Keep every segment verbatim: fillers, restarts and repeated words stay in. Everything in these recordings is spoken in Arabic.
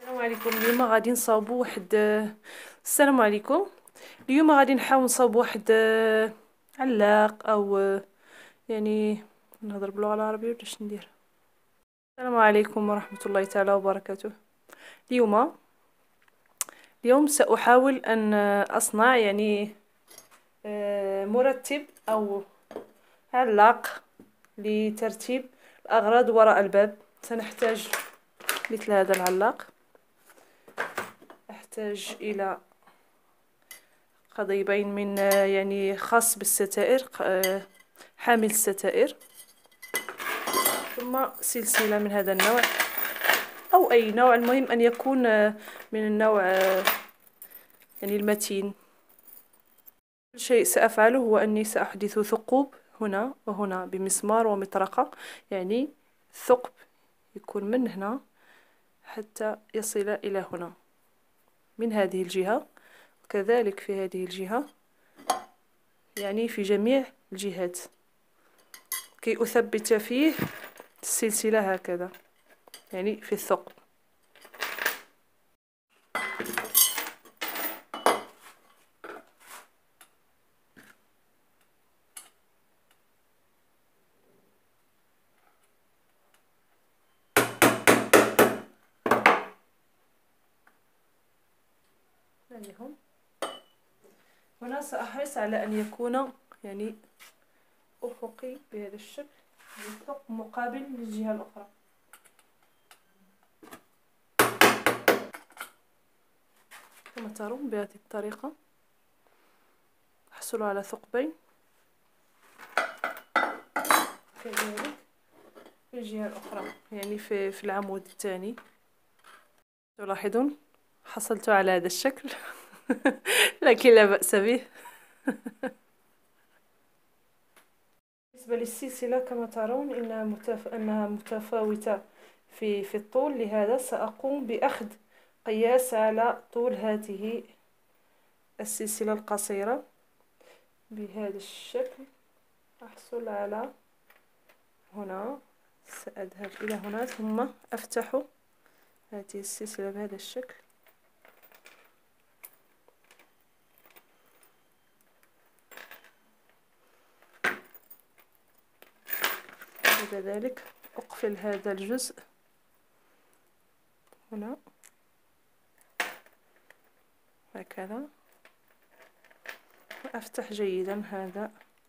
السلام عليكم. اليوم غادي نصاوبوا واحد السلام عليكم. اليوم غادي نحاول نصاوب واحد علاق او يعني نهضر باللغه العربيه ولا اش ندير. السلام عليكم ورحمه الله تعالى وبركاته. اليوم اليوم ساحاول ان اصنع يعني مرتب او علاق لترتيب الاغراض وراء الباب. سنحتاج مثل هذا العلاق، أحتاج إلى قضيبين من يعني خاص بالستائر، حامل الستائر، ثم سلسلة من هذا النوع أو أي نوع، المهم أن يكون من النوع يعني المتين. كل شيء سأفعله هو أني سأحدث ثقوب هنا وهنا بمسمار ومطرقة، يعني الثقب يكون من هنا حتى يصل إلى هنا من هذه الجهة، وكذلك في هذه الجهة، يعني في جميع الجهات، كي أثبت فيه السلسلة هكذا، يعني في الثقب. هون هنا سأحرص على أن يكون يعني أفقي بهذا الشكل، الثقب مقابل للجهة الأخرى. كما ترون بهذه الطريقة أحصل على ثقبين، كذلك في الجهة الأخرى يعني في, في العمود الثاني. تلاحظون حصلت على هذا الشكل لكن لا بأس به. بالنسبة للسلسلة كما ترون إنها, متف... إنها متفاوتة في, في الطول، لهذا سأقوم بأخذ قياس على طول هذه السلسلة القصيرة بهذا الشكل. أحصل على هنا، سأذهب إلى هنا ثم أفتح هذه السلسلة بهذا الشكل، وكذلك أقفل هذا الجزء هنا هكذا، وأفتح جيدا هذا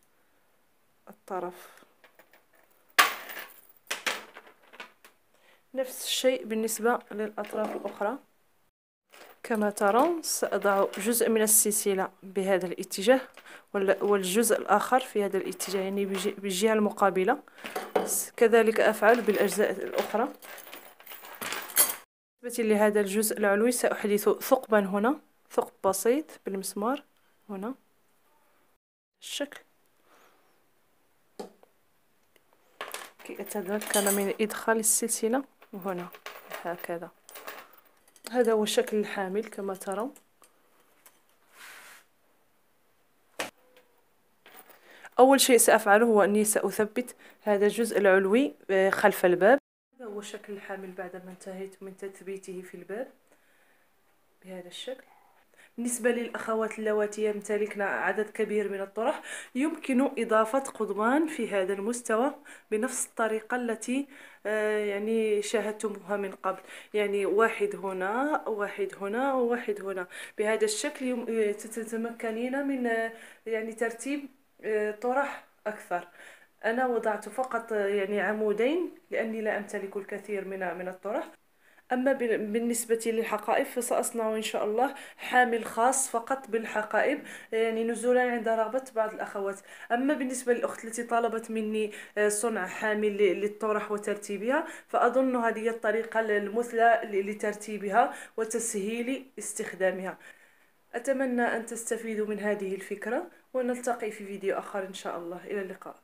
الطرف. نفس الشيء بالنسبة للأطراف الأخرى. كما ترون سأضع جزء من السلسلة بهذا الاتجاه والجزء الآخر في هذا الاتجاه، يعني بالجهة المقابلة. كذلك أفعل بالأجزاء الأخرى. بالنسبة لهذا الجزء العلوي سأحدث ثقبا هنا، ثقب بسيط بالمسمار هنا الشكل، كي أتمكن من إدخال السلسلة هنا هكذا. هذا هو شكل الحامل كما ترون. أول شيء سأفعله هو أني سأثبت هذا الجزء العلوي خلف الباب. هذا هو شكل الحامل بعدما انتهيت من تثبيته في الباب بهذا الشكل. بالنسبة للأخوات اللواتي يمتلكن عدد كبير من الطرح، يمكن إضافة قضبان في هذا المستوى بنفس الطريقة التي يعني شاهدتموها من قبل، يعني واحد هنا واحد هنا وواحد هنا بهذا الشكل. تتمكنين من يعني ترتيب طرح أكثر. أنا وضعت فقط يعني عمودين لأني لا أمتلك الكثير من من الطرح. أما بالنسبة للحقائب فسأصنع إن شاء الله حامل خاص فقط بالحقائب، يعني نزولا عند رغبة بعض الأخوات. أما بالنسبة للأخت التي طلبت مني صنع حامل للطرح وترتيبها، فأظن هذه الطريقة المثلى لترتيبها وتسهيل استخدامها. أتمنى أن تستفيدوا من هذه الفكرة، ونلتقي في فيديو آخر إن شاء الله. إلى اللقاء.